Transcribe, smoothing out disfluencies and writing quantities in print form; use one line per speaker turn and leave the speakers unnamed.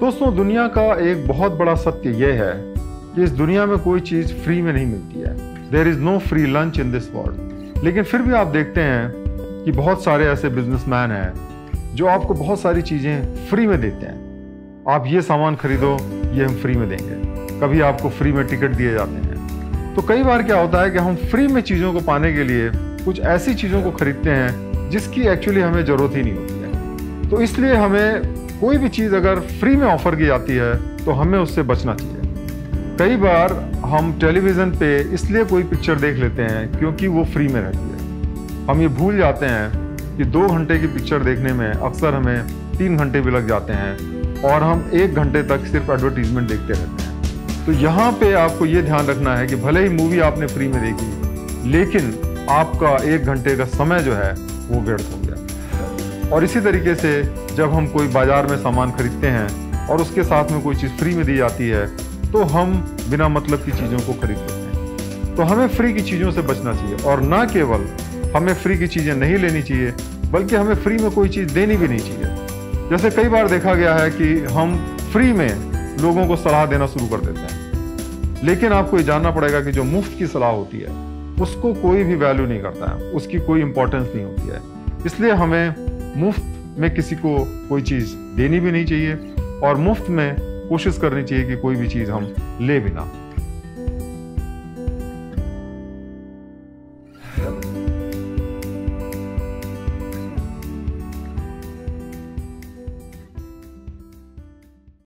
दोस्तों, दुनिया का एक बहुत बड़ा सत्य यह है कि इस दुनिया में कोई चीज़ फ्री में नहीं मिलती है। There is no free lunch in this world. लेकिन फिर भी आप देखते हैं कि बहुत सारे ऐसे बिजनेसमैन हैं जो आपको बहुत सारी चीज़ें फ्री में देते हैं। आप ये सामान खरीदो, ये हम फ्री में देंगे। कभी आपको फ्री में टिकट दिए जाते हैं। तो कई बार क्या होता है कि हम फ्री में चीज़ों को पाने के लिए कुछ ऐसी चीज़ों को खरीदते हैं जिसकी एक्चुअली हमें ज़रूरत ही नहीं होती है। तो इसलिए हमें कोई भी चीज़ अगर फ्री में ऑफर की जाती है तो हमें उससे बचना चाहिए। कई बार हम टेलीविज़न पे इसलिए कोई पिक्चर देख लेते हैं क्योंकि वो फ्री में रहती है। हम ये भूल जाते हैं कि 2 घंटे की पिक्चर देखने में अक्सर हमें 3 घंटे भी लग जाते हैं और हम 1 घंटे तक सिर्फ एडवर्टीजमेंट देखते रहते हैं। तो यहाँ पे आपको ये ध्यान रखना है कि भले ही मूवी आपने फ्री में देखी, लेकिन आपका 1 घंटे का समय जो है वो व्यर्थ हो गया। और इसी तरीके से जब हम कोई बाजार में सामान खरीदते हैं और उसके साथ में कोई चीज़ फ्री में दी जाती है तो हम बिना मतलब की चीज़ों को खरीद लेते हैं। तो हमें फ्री की चीज़ों से बचना चाहिए और ना केवल हमें फ्री की चीज़ें नहीं लेनी चाहिए बल्कि हमें फ्री में कोई चीज़ देनी भी नहीं चाहिए। जैसे कई बार देखा गया है कि हम फ्री में लोगों को सलाह देना शुरू कर देते हैं, लेकिन आपको ये जानना पड़ेगा कि जो मुफ्त की सलाह होती है उसको कोई भी वैल्यू नहीं करता है, उसकी कोई इंपॉर्टेंस नहीं होती है। इसलिए हमें मुफ्त में किसी को कोई चीज़ देनी भी नहीं चाहिए और मुफ्त में कोशिश करनी चाहिए कि कोई भी चीज़ हम ले भी ना।